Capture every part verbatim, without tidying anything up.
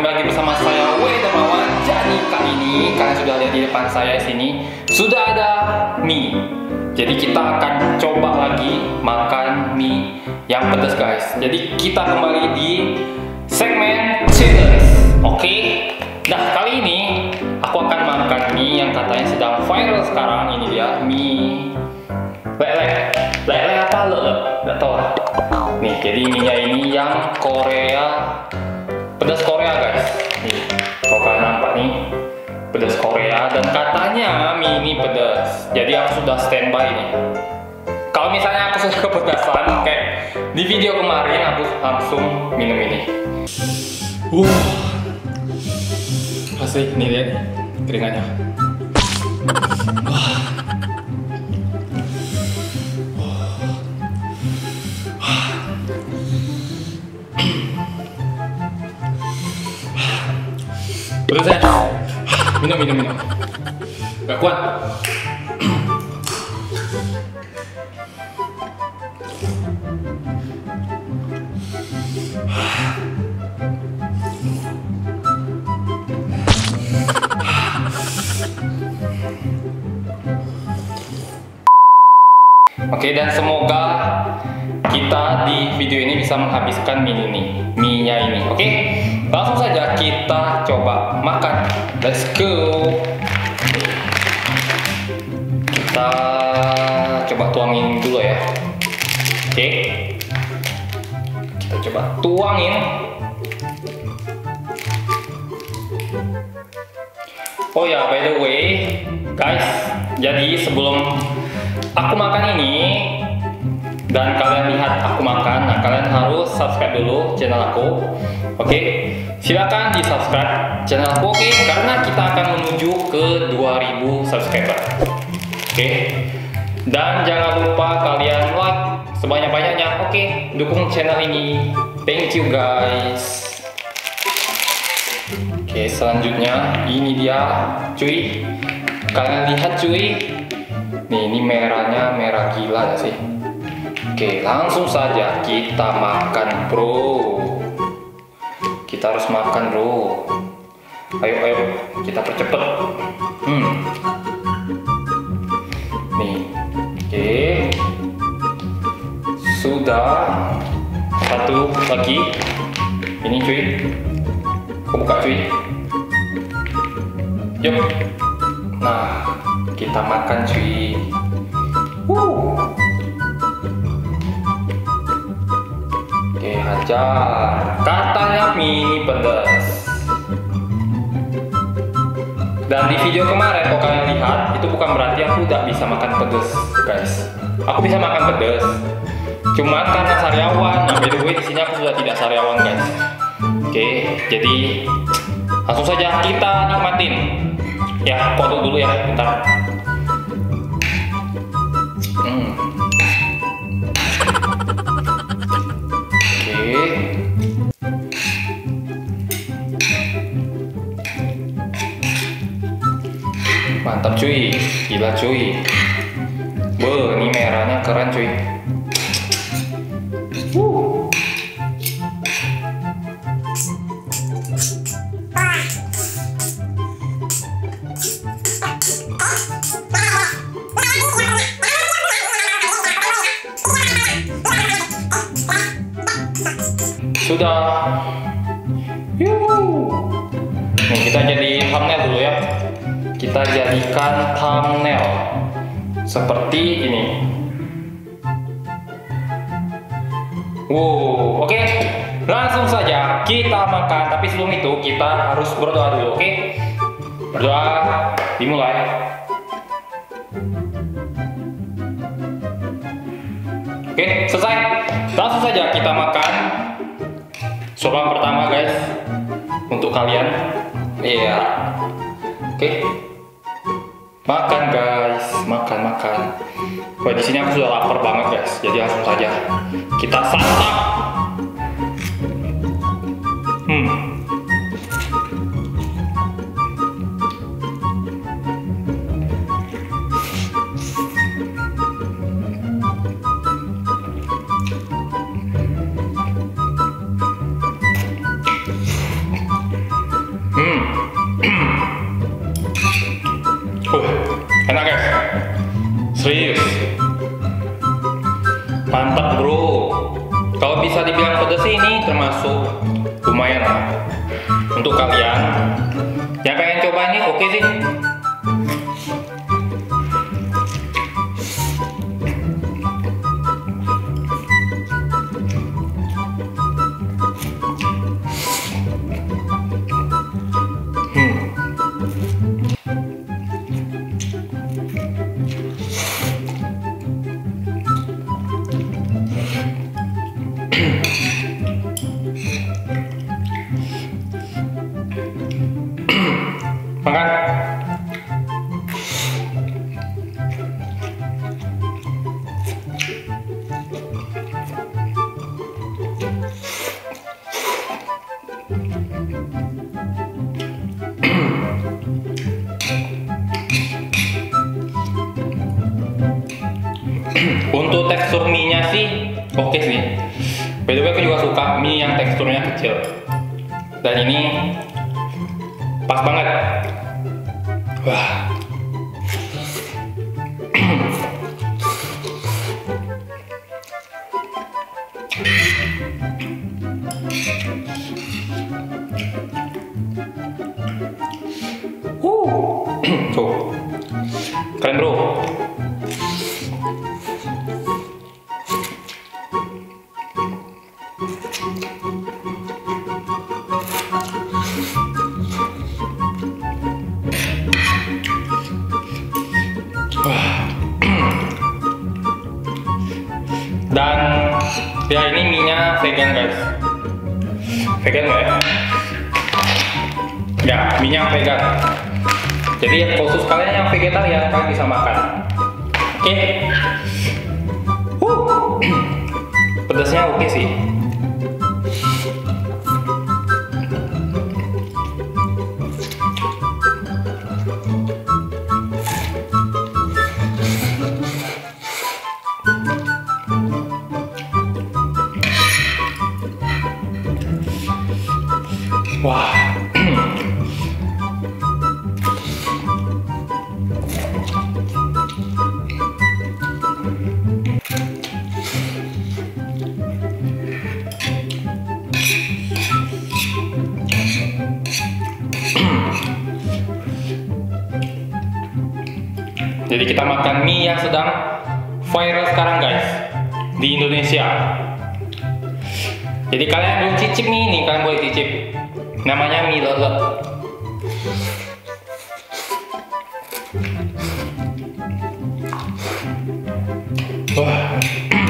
kembali lagi bersama saya W Darmawan. Jadi kali ini kalian sudah lihat di depan saya sini sudah ada mie. Jadi kita akan coba lagi makan mie yang pedas guys. Jadi kita kembali di segmen challenge. Oke. Nah kali ini aku akan makan mie yang katanya sedang viral sekarang. Ini dia mie lele. Lele apa lele? Gak tau lah. Nih jadi mie ini yang Korea, pedas Korea guys. Nih kalau kalian nampak nih pedas Korea, dan katanya mie ini pedas. Jadi aku sudah standby nih. Kalau misalnya aku sudah kepedasan kayak di video kemarin, aku langsung minum ini. Uh, asli nih lihat keringatnya. Wah. Betul saya. Minum, minum, minum. Gak kuat. Oke, dan semoga kita di video ini bisa menghabiskan mie ini, mie-nya ini. Oke, langsung saja kita coba makan. Let's go. Kita coba tuangin dulu ya. Oke, kita coba tuangin. Oh ya, by the way, guys, jadi sebelum aku makan ini dan kalian lihat aku makan, nah kalian harus subscribe dulu channel aku. Oke, silakan di subscribe channel aku, oke, karena kita akan menuju ke dua ribu subscriber. Oke, dan jangan lupa kalian like sebanyak-banyaknya. Oke, dukung channel ini. Thank you guys. Oke, selanjutnya ini dia cuy, kalian lihat cuy. Nih, ini merahnya merah gila ya sih. Oke, langsung saja kita makan bro. Kita harus makan bro. Ayo, ayo, kita percepat. Hmm. Nih, oke. Sudah. Satu lagi. Ini cuy. Aku buka cuy. Yuk. Nah, kita makan cuy. Wuh. Oke, hajar. Katanya mie ini pedas. Dan di video kemarin kalau kalian lihat, itu bukan berarti aku tidak bisa makan pedas guys. Aku bisa makan pedas, cuma karena sariawan. Nah, by the way di sini aku sudah tidak sariawan guys. Oke, jadi langsung saja kita nikmatin. Ya, foto dulu ya, bentar. Hmm. Oke. Mantap cuy, gila cuy. Be, ini merahnya keren cuy. Wuh. Sudah. Yuhu. Nih kita jadi thumbnail dulu ya. Kita jadikan thumbnail seperti ini. Wow, oke. Langsung saja kita makan. Tapi sebelum itu kita harus berdoa dulu, oke? Berdoa dimulai. Oke, selesai. Langsung saja kita makan. Suapan pertama guys, untuk kalian. Iya. Oke. Makan guys, makan makan. Wah, di sini aku sudah lapar banget guys. Jadi langsung saja kita santap. Hmm. lumayan lah. Untuk kalian yang pengen coba ini oke sih. Makan. Untuk tekstur mie-nya sih oke sih. By the way, aku juga suka mie yang teksturnya kecil. Dan ini pas banget. Wah. Uh. Tuh. Keren, bro. Dan ya ini mie-nya vegan guys. Vegan nggak ya? Ya, mie-nya vegan. Jadi khusus kalian yang vegetarian kalian bisa makan. Oke. Okay. Uh. Pedasnya oke sih. Wah. Jadi kita makan mie yang sedang viral sekarang guys di Indonesia. Jadi kalian belum cicip nih, nih kalian boleh cicip. Namanya mie lele. Wah.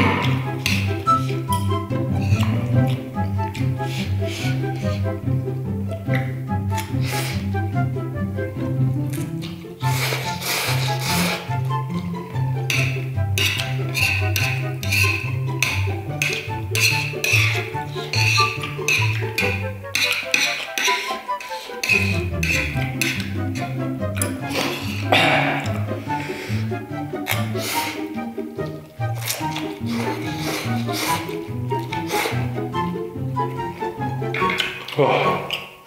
Wah.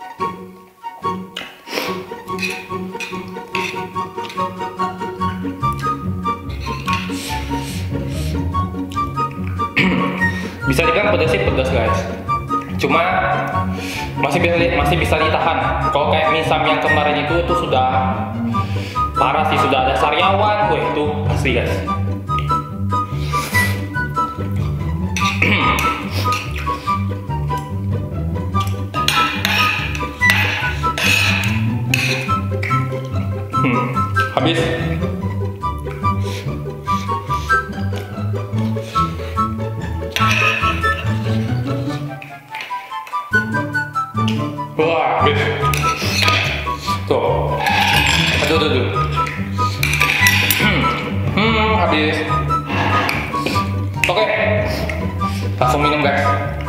Bisa dibilang pedas sih pedas guys. Cuma masih bisa masih bisa ditahan. Kalau kayak mie sam yang kemarin itu itu sudah parah sih, sudah ada sariawan, wah itu pasti guys. Hmm, habis. Wah, habis. Tuh. Aduh, aduh, aduh. Hmm, hmm habis. Oke. Langsung minum guys.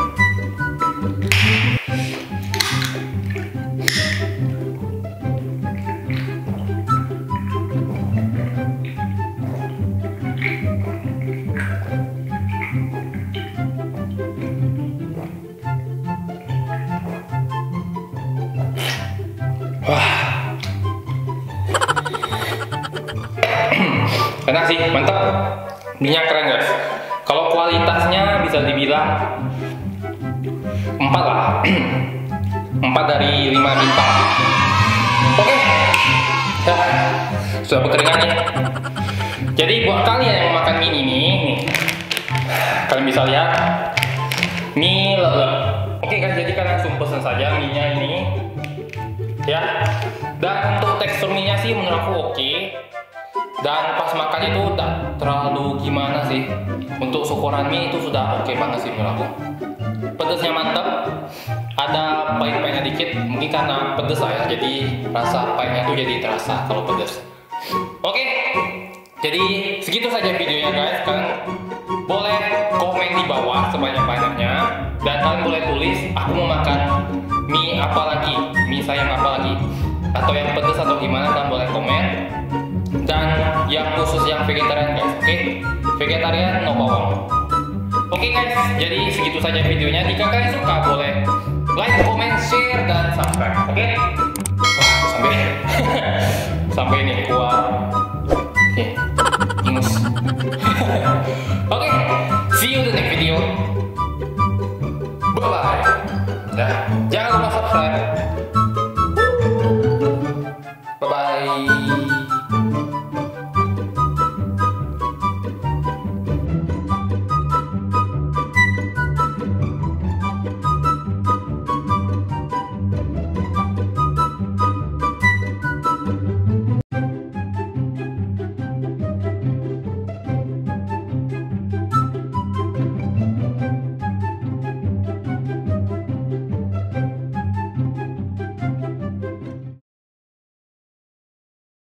Wah, enak sih, mantap. Minyak keren guys. Kalau kualitasnya bisa dibilang empat lah. Empat dari lima bintang. Oke. Dah. Sudah berkeringat nih. Jadi buat kalian yang makan mie ini nih, kalian bisa lihat mie lele. Oke guys, jadi kalian langsung pesen saja mie-nya ini. Ya. Dan untuk tekstur mie-nya sih menurut aku oke. Dan pas makan itu tak terlalu gimana sih. Untuk ukuran mie itu sudah oke banget sih menurut aku. Pedasnya mantap. Ada pahit-pahitnya dikit, mungkin karena pedas lah ya. Jadi rasa pahitnya tuh jadi terasa kalau pedas. Oke. Jadi segitu saja videonya guys. Kalian boleh komen di bawah sebanyak-banyaknya. Dan kalian boleh tulis aku mau makan mie apa lagi, mie sayang apa lagi, atau yang pedas atau gimana, kalian boleh komen. Dan yang khusus yang vegetarian guys, oke? Vegetarian no bawang. Oke guys, jadi segitu saja videonya. Jika kalian suka boleh like, comment, share, dan subscribe. Oke? Wah, sampai sampai ini kuat. Oke, ingus. Oke, see you the next video. Bye bye. Dah, jangan lupa subscribe.